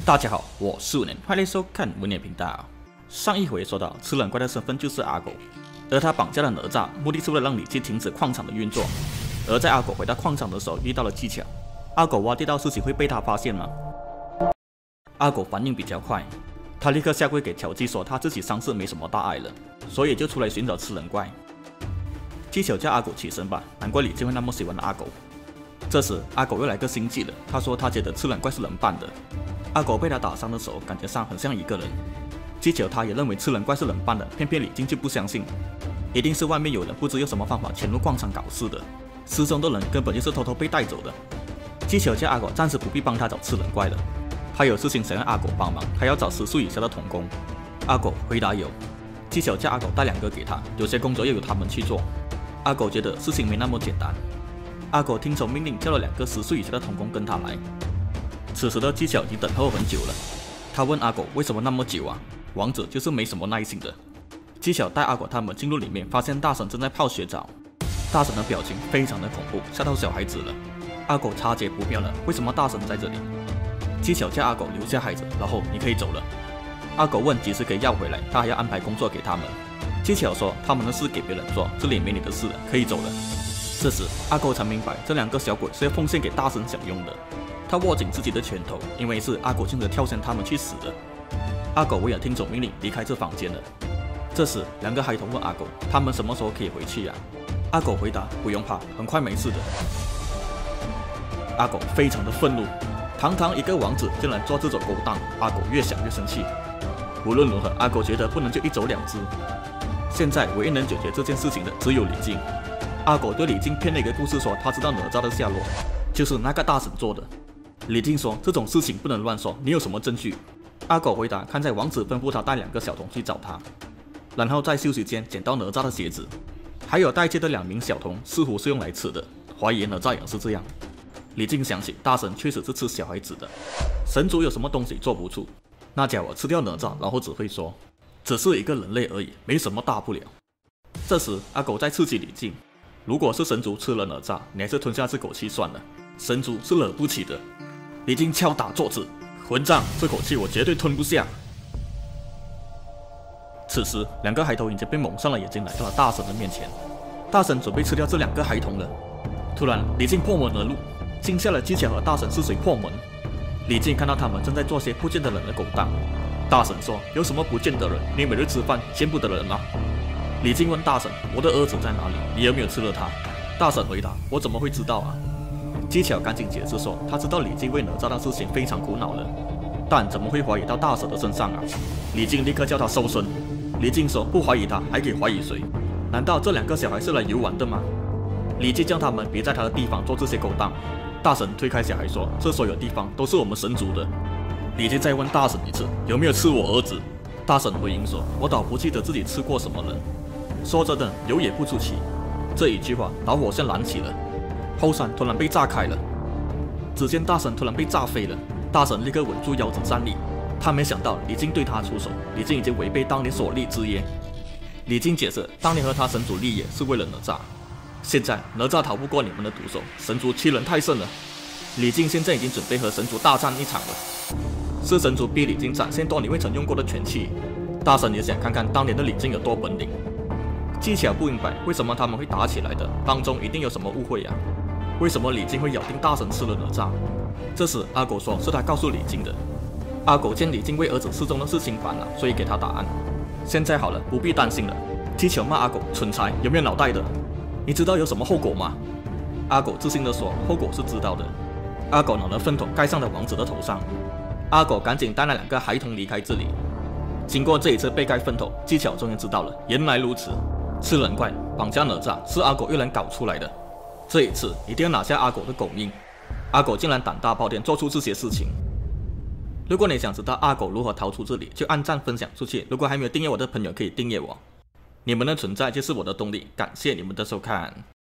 大家好，我是文年，欢迎收看文年频道。上一回说到，吃人怪的身份就是阿狗，而他绑架了哪吒，目的是为了让李靖停止矿场的运作。而在阿狗回到矿场的时候，遇到了技巧。阿狗挖地道事情会被他发现吗？阿狗反应比较快，他立刻下跪给乔记说他自己伤势没什么大碍了，所以就出来寻找吃人怪。技巧叫阿狗起身吧，难怪李靖会那么喜欢阿狗。这时阿狗又来个心计了，他说他觉得吃人怪是人扮的。阿狗被他打伤的时候，感觉上很像一个人。技巧他也认为吃人怪是人扮的，偏偏李靖就不相信，一定是外面有人不知用什么方法潜入矿场搞事的，失踪的人根本就是偷偷被带走的。技巧叫阿狗暂时不必帮他找吃人怪了，他有事情想让阿狗帮忙，他要找10岁以下的童工。阿狗回答有。技巧叫阿狗带2个给他，有些工作要由他们去做。阿狗觉得事情没那么简单。阿狗听从命令，叫了2个10岁以下的童工跟他来。此时的技巧已经等候很久了，他问阿狗为什么那么久啊？王子就是没什么耐心的。技巧带阿狗他们进入里面，发现大神正在泡血澡，大神的表情非常的恐怖，吓到小孩子了。阿狗察觉不妙了，为什么大神在这里？技巧叫阿狗留下孩子，然后你可以走了。阿狗问几时可以要回来，他还要安排工作给他们。技巧说他们的事给别人做，这里没你的事了，可以走了。这时阿狗才明白这2个小鬼是要奉献给大神享用的。他握紧自己的拳头，因为是阿狗亲自挑选他们去死的。阿狗为了听从命令离开这房间了。这时2个孩童问阿狗，他们什么时候可以回去啊？阿狗回答不用怕，很快没事的。阿狗非常的愤怒，堂堂一个王子竟然做这种勾当，阿狗越想越生气。无论如何，阿狗觉得不能就一走了之。现在唯一能解决这件事情的只有李靖。阿狗对李靖编了一个故事，说他知道哪吒的下落，就是那个大神做的。李靖说这种事情不能乱说，你有什么证据？阿狗回答看在王子吩咐他带2个小童去找他，然后在休息间捡到哪吒的鞋子，还有带去的2名小童似乎是用来吃的，怀疑哪吒也是这样。李靖想起大神确实是吃小孩子的，神族有什么东西做不出？那家伙吃掉哪吒，然后只会说只是一个人类而已，没什么大不了。这时阿狗在刺激李靖，如果是神族吃了哪吒，你还是吞下这口气算了，神族是惹不起的。李靖敲打桌子，混账，这口气我绝对吞不下。此时2个孩童已经被蒙上了眼睛，来到了大神的面前。大神准备吃掉这2个孩童了。突然李靖破门而入，惊吓了技巧和大神是谁破门。李靖看到他们正在做些不见得人的勾当。大神说有什么不见得人？你每日吃饭见不得人吗？李靖问大神我的儿子在哪里？你有没有吃了他？大神回答我怎么会知道啊？技巧赶紧解释说他知道李靖为哪吒的事情非常苦恼了，但怎么会怀疑到大神的身上啊？李靖立刻叫他收身。李靖说不怀疑他还可以怀疑谁？难道这2个小孩是来游玩的吗？李靖叫他们别在他的地方做这些勾当。大神推开小孩说这所有地方都是我们神族的。李靖再问大神一次有没有吃我儿子？大神回应说我倒不记得自己吃过什么人。说真的有也不出奇。这一句话导火线燃起了，后山突然被炸开了，只见大神突然被炸飞了。大神立刻稳住腰子站立，他没想到李靖对他出手，李靖已经违背当年所立之约。李靖解释当年和他神族立约是为了哪吒，现在哪吒逃不过你们的毒手，神族欺人太甚了。李靖现在已经准备和神族大战一场了，是神族逼李靖展现多年未曾用过的权气。大神也想看看当年的李靖有多本领。技巧不明白为什么他们会打起来的，当中一定有什么误会啊？为什么李靖会咬定大神吃了哪吒？这时阿狗说是他告诉李靖的。阿狗见李靖为儿子失踪的事情烦了，所以给他答案。现在好了，不必担心了。技巧骂阿狗蠢材，有没有脑袋的？你知道有什么后果吗？阿狗自信地说后果是知道的。阿狗拿了粪桶盖上了王子的头上。阿狗赶紧带那2个孩童离开这里。经过这一次被盖粪桶，技巧终于知道了，原来如此。吃人怪绑架哪吒是阿狗一人搞出来的，这一次一定要拿下阿狗的狗命。阿狗竟然胆大包天做出这些事情。如果你想知道阿狗如何逃出这里，就按赞分享出去。如果还没有订阅我的朋友可以订阅我，你们的存在就是我的动力，感谢你们的收看。